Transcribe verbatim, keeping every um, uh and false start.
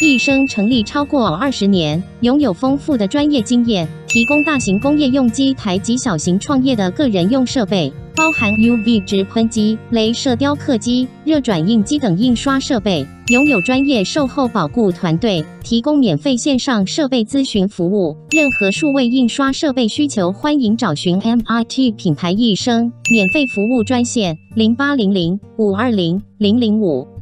易生成立超过二十年，拥有丰富的专业经验，提供大型工业用机台及小型创业的个人用设备，包含 U V 直喷机、雷射雕刻机、热转印机等印刷设备。拥有专业售后保固团队，提供免费线上设备咨询服务。任何数位印刷设备需求，欢迎找寻 M I T 品牌易生免费服务专线零八零零五二零零零五。